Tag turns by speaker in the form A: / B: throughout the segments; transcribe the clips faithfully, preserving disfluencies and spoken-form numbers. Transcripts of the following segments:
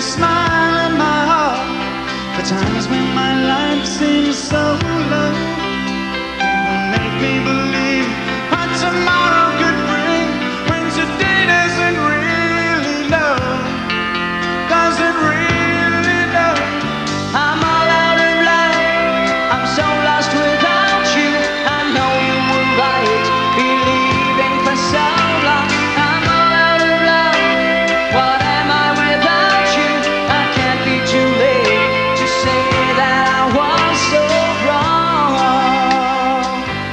A: smile in my heart. The times when my life seems so low, you make me believe what tomorrow could bring, when today doesn't really know, doesn't really know. I'm all out of love, I'm so lost without you. I know you were right, believing for so long. I'm all out of love, what am I without you? I can't be too late to say that I was so wrong.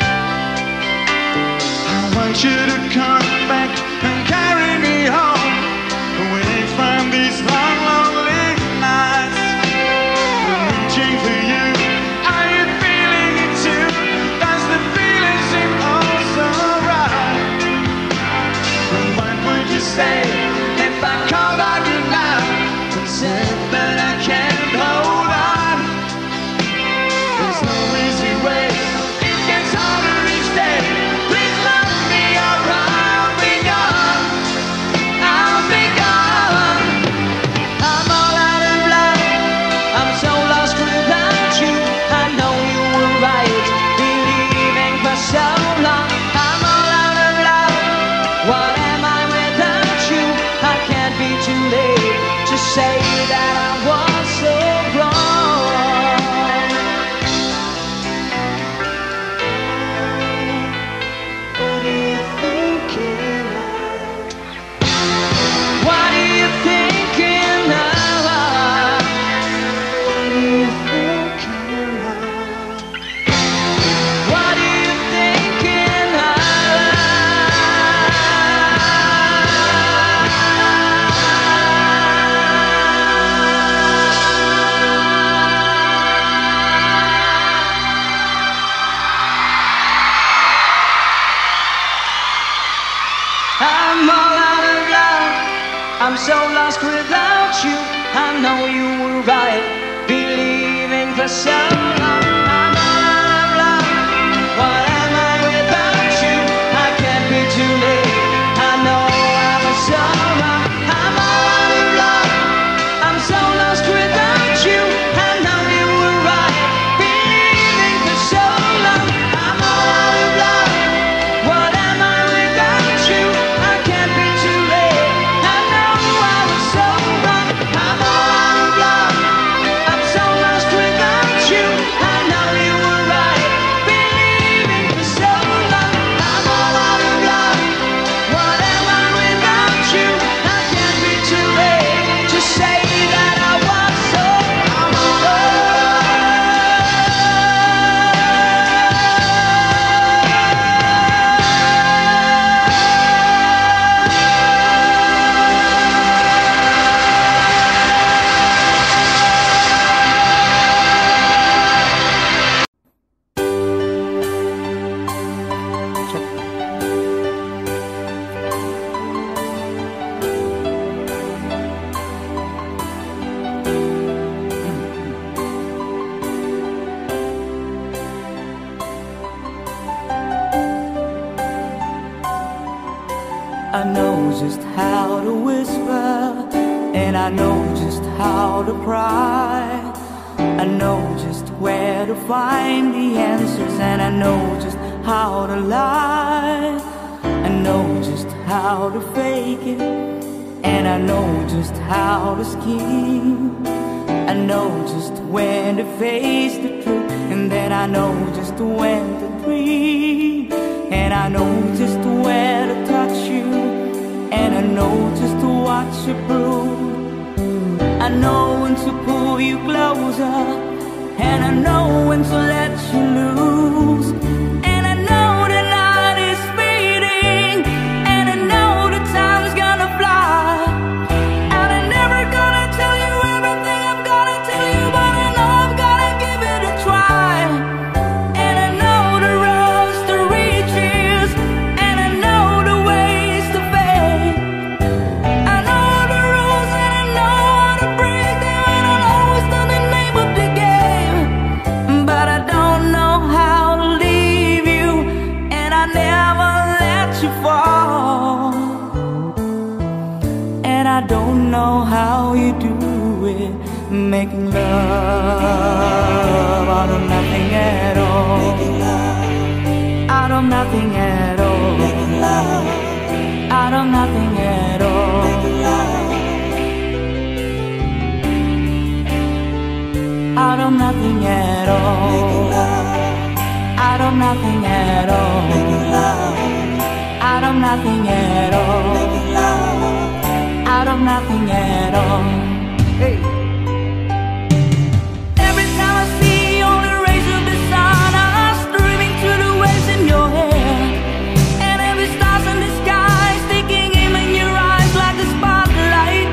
A: I want you to come back and carry me home, away from these long, lonely nights. I'm reaching for you, are you feeling it too? Does the feeling seem oh so right? And what would you say if I called on you now and said that I can't hold on? There's no easy way, it gets harder each day. Please love me or I'll be gone, I'll be gone. I'm all out of love, I'm so lost without you. I know you were right, believing for so long. I'm all out of love, what am I without you? I can't be too late to say that I was so wrong. What are you thinking of? What are you thinking of? What are you thinking of? What are you thinking of? I'm all out of love, I'm so lost without you. I know you were right, believing for so long. I'm all out of love, what am I without you? I can't be too late, I know I was so wrong. I'm all out of love, I'm so lost without you. I know you were right, believing for so long. I'm all out of love, what am I without you? I can't be too late, I know I was so wrong. I'm all out of love, I'm so lost without you. I know you were right, believing for so long. I'm all out of love, what am I without you? I can't be too late to say that I was so
B: I know just how to whisper, and I know just how to cry. I know just where to find the answers, and I know just how to lie. I know just how to fake it, and I know just how to scheme. I know just when to face the truth, and then I know just when to dream. And I know just where to touch you, and I know just to watch you bloom. I know when to pull you closer, and I know when to let you loose. And I know the night is fading, and I know the time's gonna fly. And I'm never gonna tell you everything I'm gonna tell you, but I know I'm gonna give it a try. And I know the roads to reaches, and I know the ways to fade. I know the rules, and I know how to break them, and I know it's not the name of the game. But I don't know how to leave you, and I never let you fall. And I don't know how you do. it, making love out of nothing at all, out of nothing at all, out of nothing at all, out of nothing at all, out of nothing at all, out of nothing at all, out of nothing at all. Hey. Every time I see you on the rays of the sun, I'm streaming through the waves in your hair, and every star's in the sky is taking aim in your eyes like a spotlight.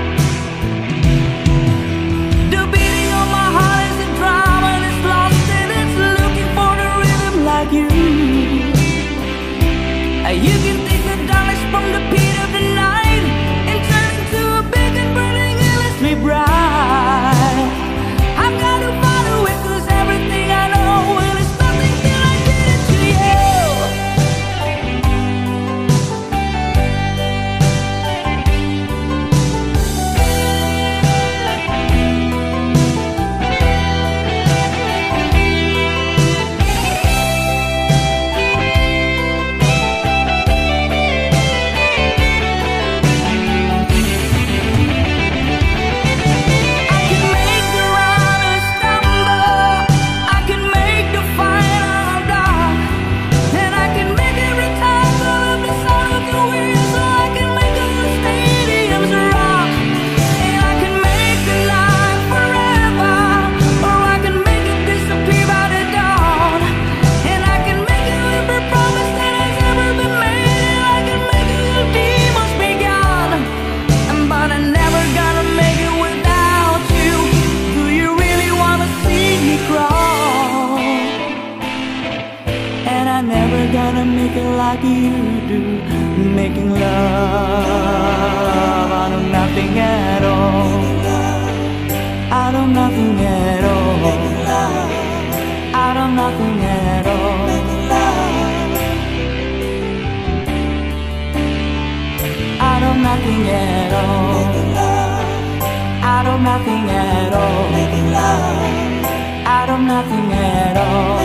B: The beating of my heart is a drum and it's lost and it's looking for the rhythm like you. You can take the darkness from the pit of the night and turn it to a big and burning endlessly bright. I've got to follow it 'cause everything I know, well, it's nothing till I did it to you. Like you do, making love out of nothing at all, out of nothing at all, out of nothing at all, out of nothing at all, out of nothing at all, out of nothing at all.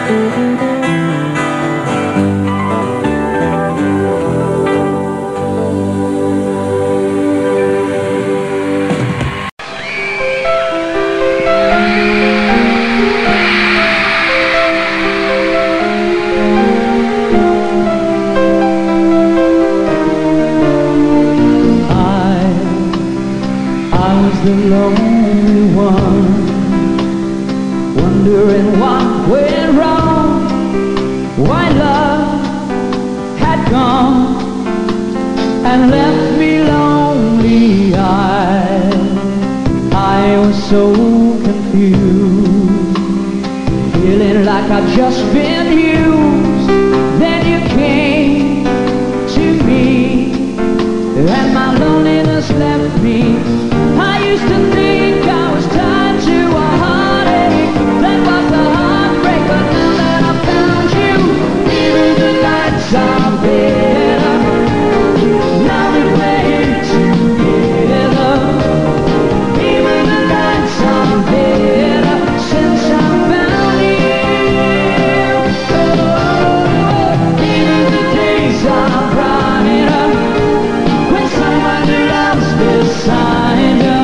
B: The lonely one, wondering what went wrong, why love had gone and left me lonely. I, I was so confused, feeling like I'd just been used. Then you came to me, and my loneliness left me. I used to think I was tied to a heartache, that was a heartbreak, but now that I found you, even the nights are better, now that we're here together. Even the nights are better since I found you. Oh, even the days are brighter when someone who loves beside you.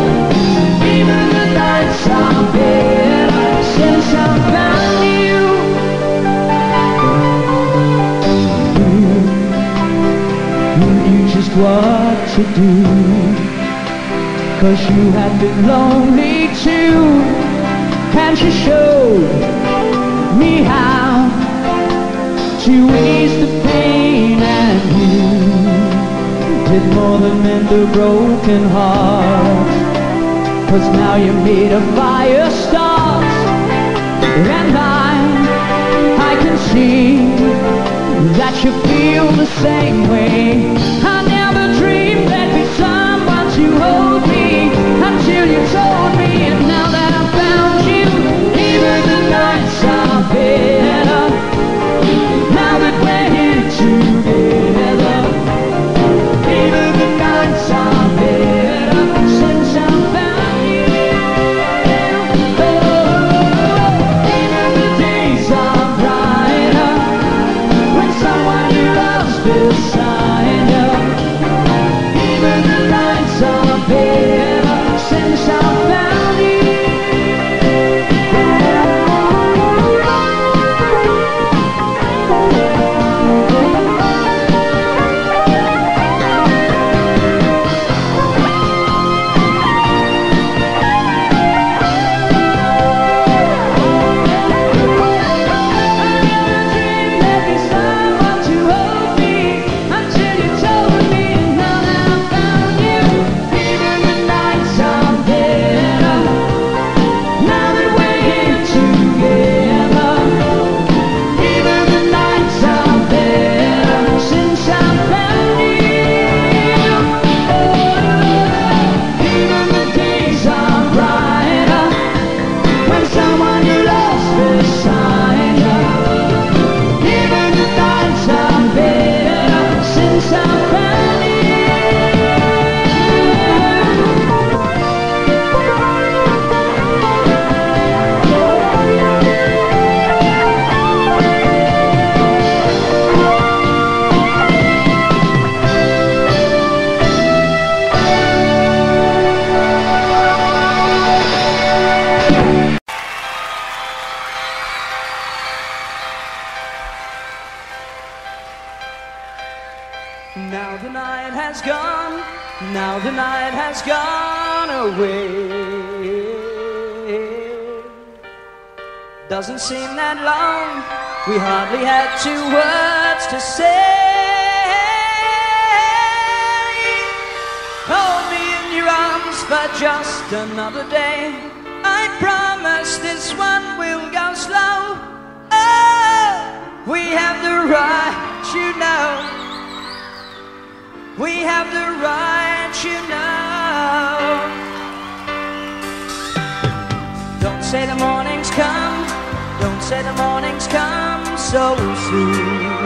B: Since I found you, you, you knew just what to do, 'cause you had been lonely too, and you showed me how to ease the pain, and you did more than mend a broken heart. 'Cause now you made a fire start, and I, I can see that you feel the same way. I never dreamed there'd be someone to hold me until you told me, and now that I found you, even the nights are better, now that we're here together. Even the nights are better since I found you. Beside you, even the nights are better since I found you. Now the night has gone, now the night has gone away. Doesn't seem that long, we hardly had two words to say. Hold me in your arms for just another day. I promise this one will go slow. Oh, we have the right, you know. We have the right, you know. Don't say the morning's come, don't say the morning's come so soon.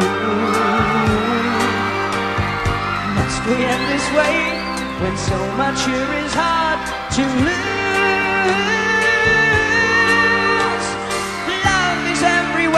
B: Must we end this way when so much here is hard to lose? Love is everywhere.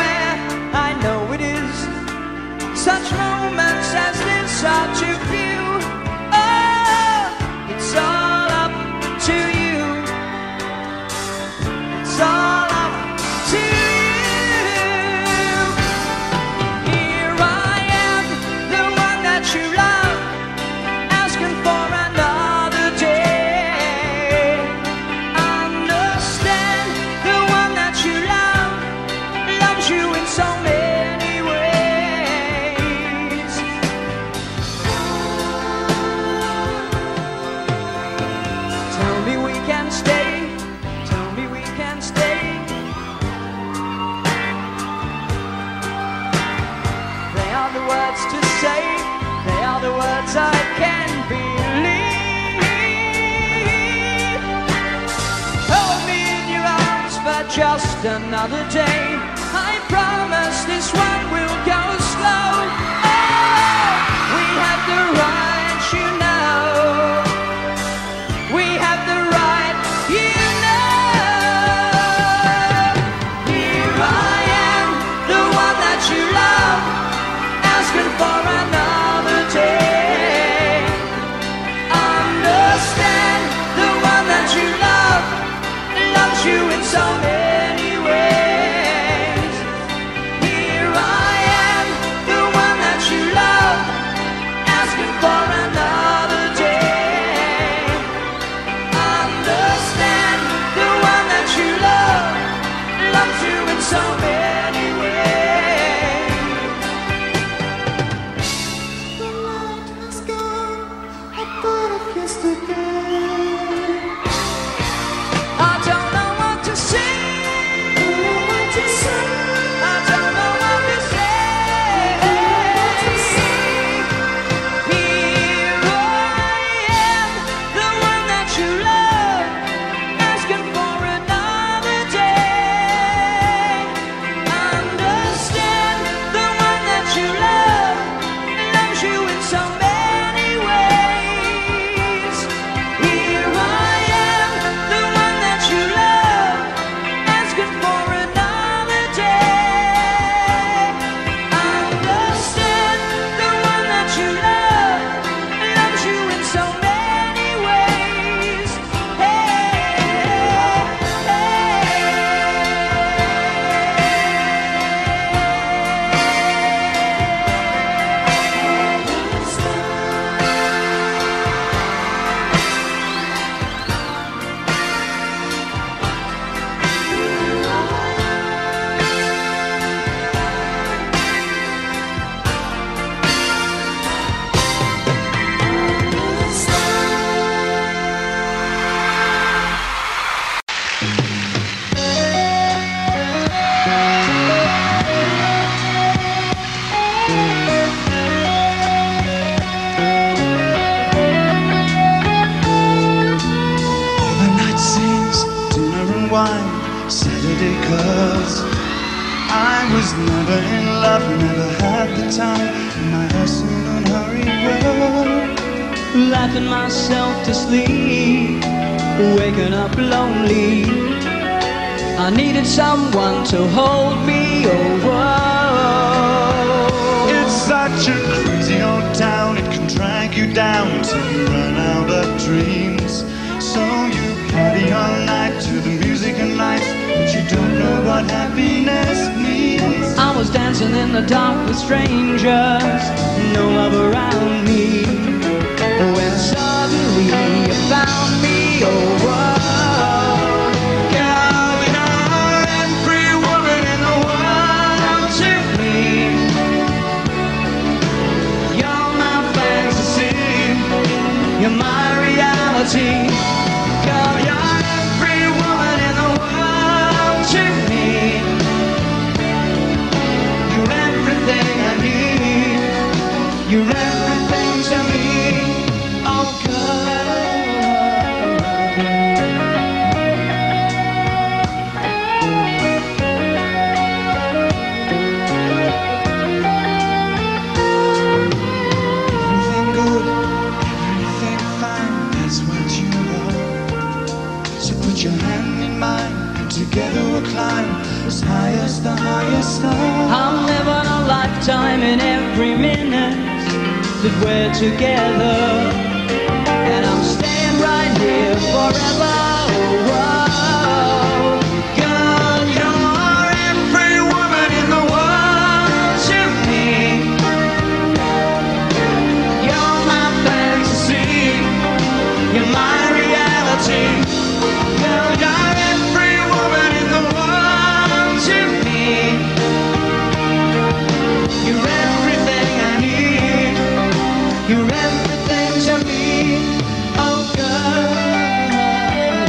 B: words to say, they are the words I can believe. Hold me in your arms for just another day. I promise this one will go slow. Oh, we have the right, you know. We have the right, you know. Here I am, the one that you love, asking for another day. Understand, the one that you love loves you in so many ways. Here I am, the one that you love, asking for another day. Understand, the one that you love loves you in so many ways.
A: The light has gone, I thought I kissed again.
B: I don't know what to say.
A: What to say?
B: I don't know what to say. Here I am, the one that you love, asking for another day. Understand, the one that you love loves you in so many ways. Here I am, the one that you love, asking for another day. Understand, the one that you love loves you in so many ways.
A: Overnight scenes, dinner and wine, Saturday curls. I was never in love, never had the time in my hustle and hurried world.
B: Laughing myself to sleep, waking up lonely. I needed someone to hold me over.
A: It's such a crazy old town, it can drag you down till you run out of dreams. So you party all night to the music and lights, but you don't know what happiness means.
B: I was dancing in the dark with strangers, no love around me. When suddenly you found me, oh whoa.
A: Girl, you're every woman in the world to me.
B: You're my fantasy, you're my reality.
A: Girl, you're every woman in the world to me.
B: You're everything I need. You're everything to me. Oh girl.
A: Everything good, everything fine, that's what you know. So put your hand in mine, and together we'll climb as high as the highest star.
B: I'm living a lifetime in every minute that we're together, and I'm staying right here forever. Oh, whoa.
A: Girl, you're every woman in the world to me.
B: You're my fantasy, you're my reality.
A: Girl, you're every woman in the world to me.
B: You're everything I need. You're everything to me. Oh girl.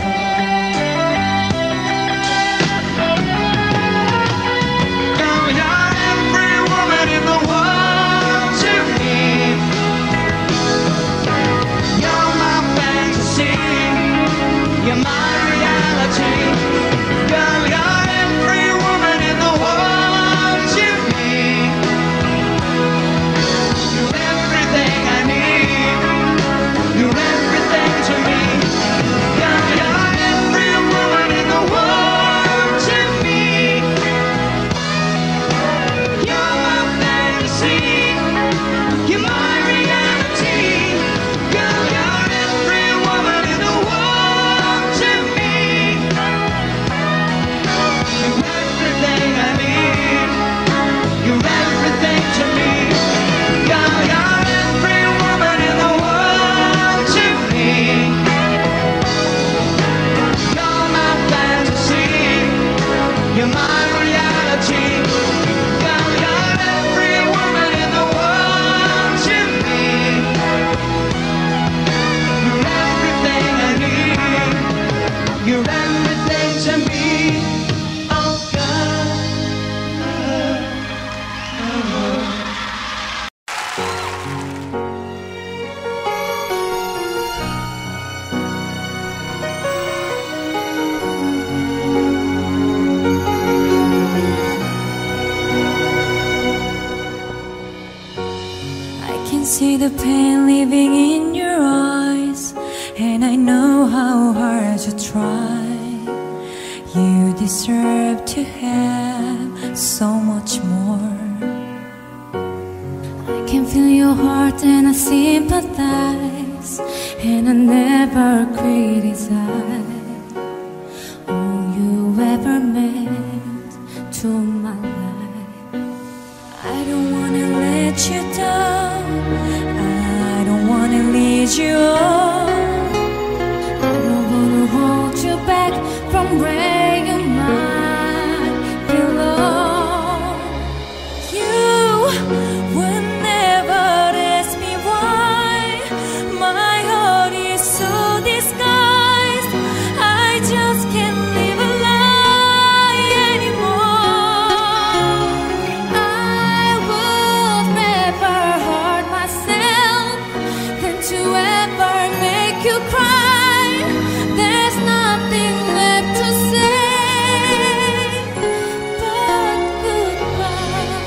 C: see the pain living in your eyes, and I know how hard you try. You deserve to have so much more. I can feel your heart and I sympathize, and I never criticize all you ever meant to my life. I don't wanna let you down, I don't wanna lead you on, I don't wanna hold you back from where you might belong. You would never ask me why my heart is so disguised. I just can't live a lie anymore. I would never hurt myself than to ever make you cry. There's nothing left to say but goodbye.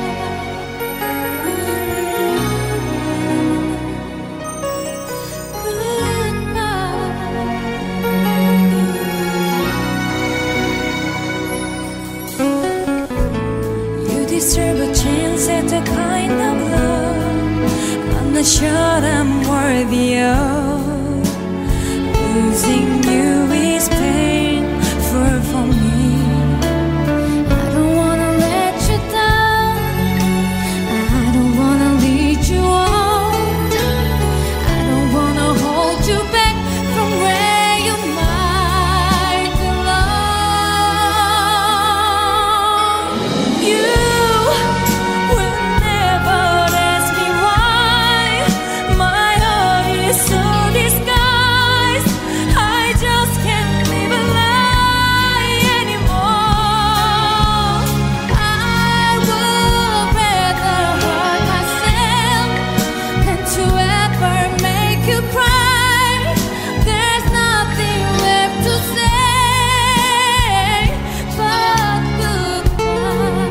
C: Goodbye. You deserve a chance at the kind of love I'm not sure I'm worthy of. Losing you is painful for me. I don't wanna let you down, I don't wanna lead you on, I don't wanna hold you back from where you might belong. You will never ask me why my heart is so disguised. I just can't live a lie anymore. I would rather hurt myself than to ever make you cry. There's nothing left to say but goodbye.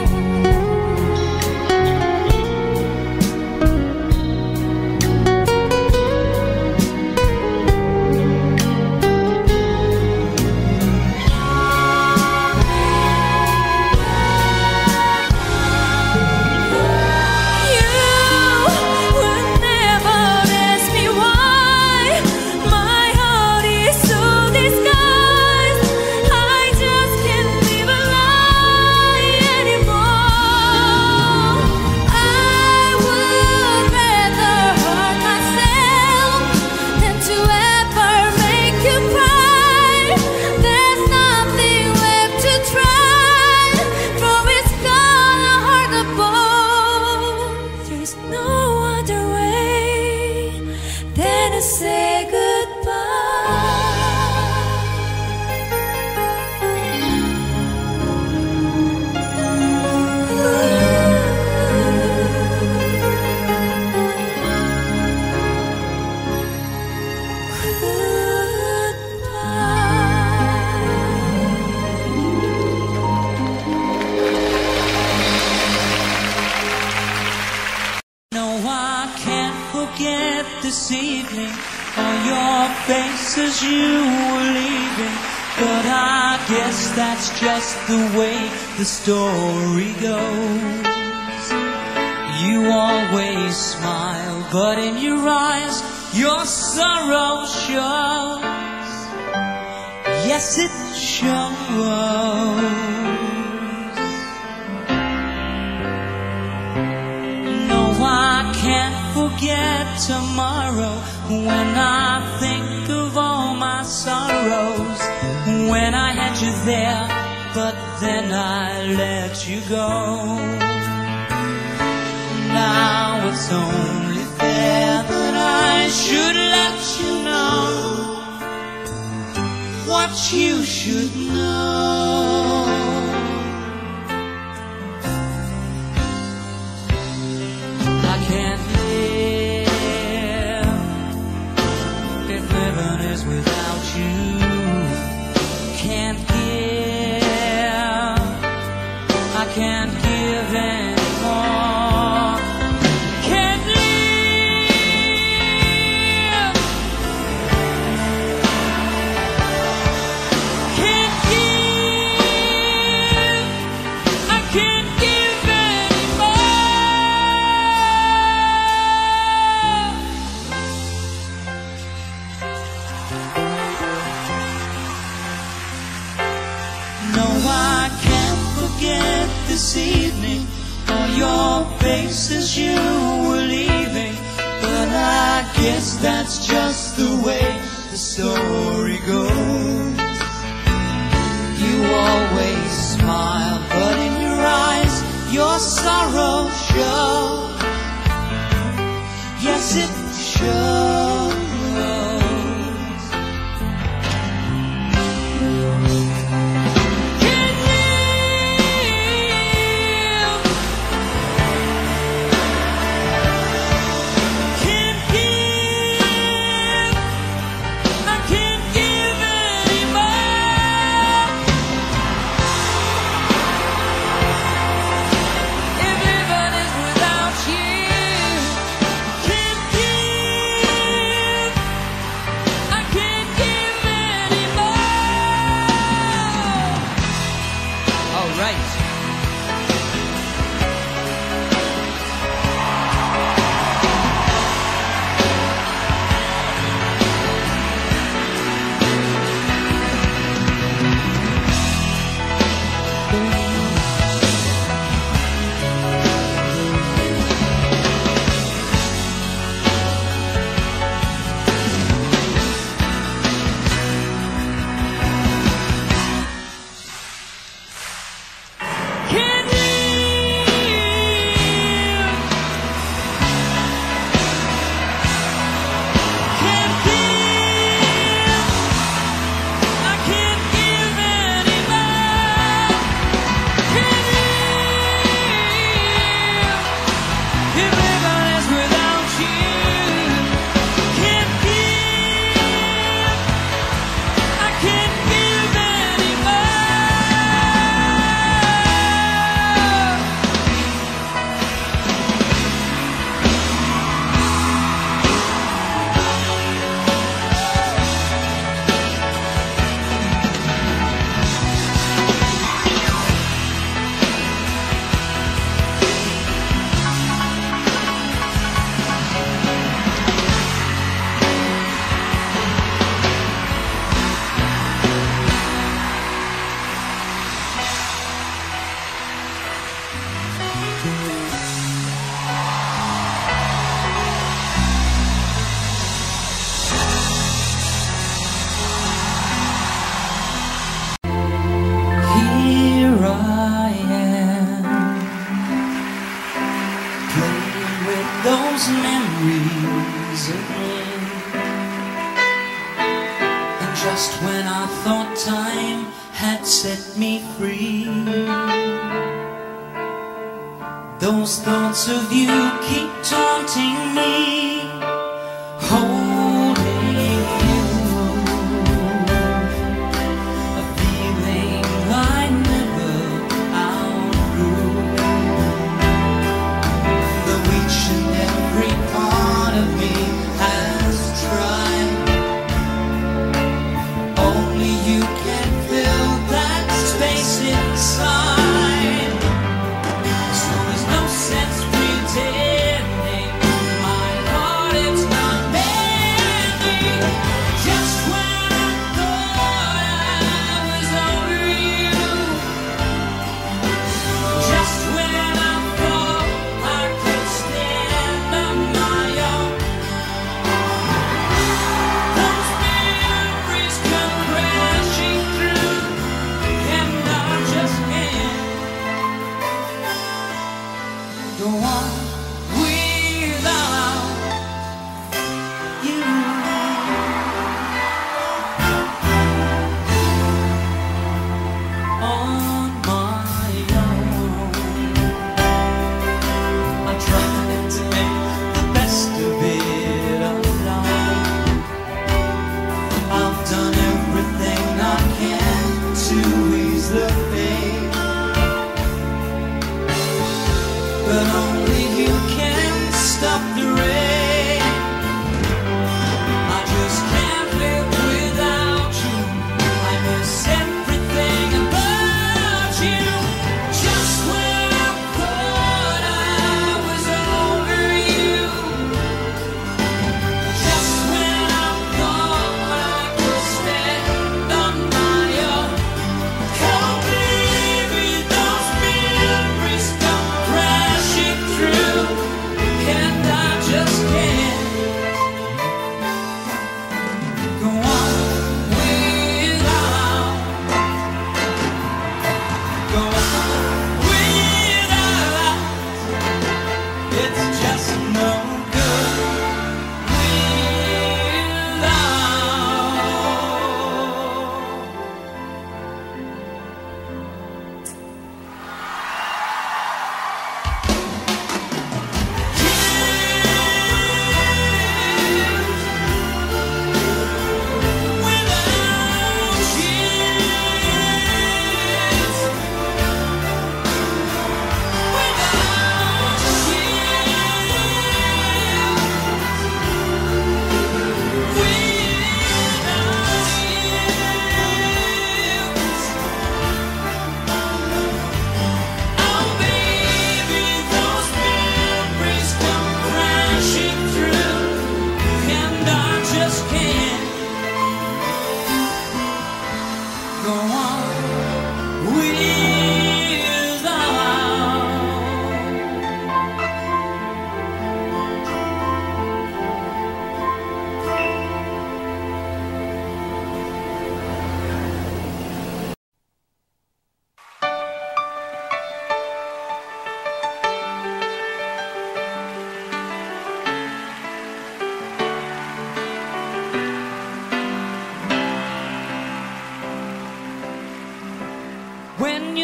C: You will never ask me why my heart is so disguised. I just can't live a lie anymore. I would rather hurt myself than to ever make you cry. There's nothing left to try, for it's gonna hurt the bone. There's no other way than to say
B: No, I can't forget this evening on your face as you were leaving. But I guess that's just the way the story goes. You always smile, but in your eyes your sorrow shows. Yes, it shows. No, I can't forget tomorrow when I think of all my sorrows. When I had you there, but then I let you go. Now it's only fair that I should let you know what you should know. I can't live if heaven is without you. Can't give, I can't give anymore. Can't live give anymore. No, I can't forget this evening or your face as you were leaving, but I guess that's just the way the story goes. You always smile, but in your eyes your sorrow shows. Yes, it shows. Memories again. And just when I thought time had set me free, those thoughts of you keep taunting me, holding you, a feeling I never outgrew. Though each and every part of me has tried, only you can fill that space inside. So there's no sense pretending my heart it's not mending. Just when I thought I was over you, just when I thought I could stand on my own, those memories come crashing through, and I just can't go on without you. On my own, I tried to make the best of it alone. I've done everything I can to ease the pain, but only you can stop the rain. I just can't live without you. I miss everything about you. Just when I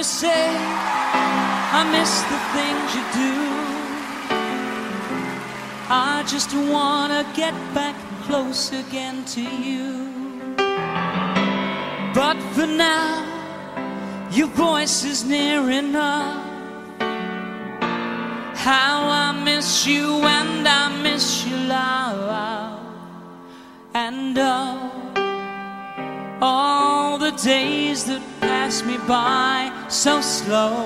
B: say I miss the things you do. I just wanna get back close again to you. But for now, your voice is near enough. How I miss you and I miss you loud. And oh, all the days that pass me by so slow,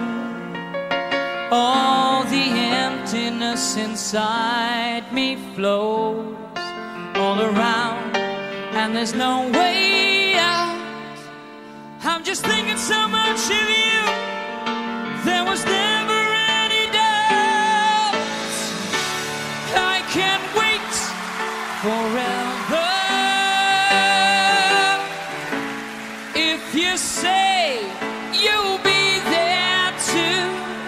B: all the emptiness inside me flows all around, and there's no way out. I'm just thinking so much of you, there was never any doubt. I can't wait forever. If you say you'll be there too,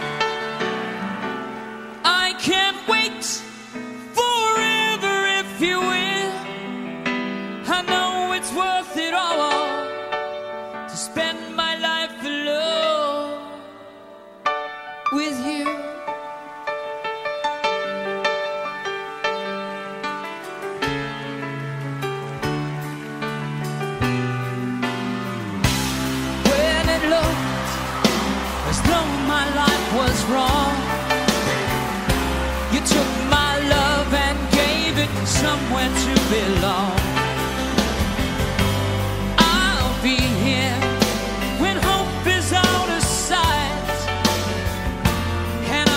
B: I can't wait forever if you will. I know it's worth it all to spend my life alone with you. When it looked as though my life was wrong, you took my love and gave it somewhere to belong. I'll be here when hope is out of sight, and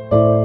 D: you.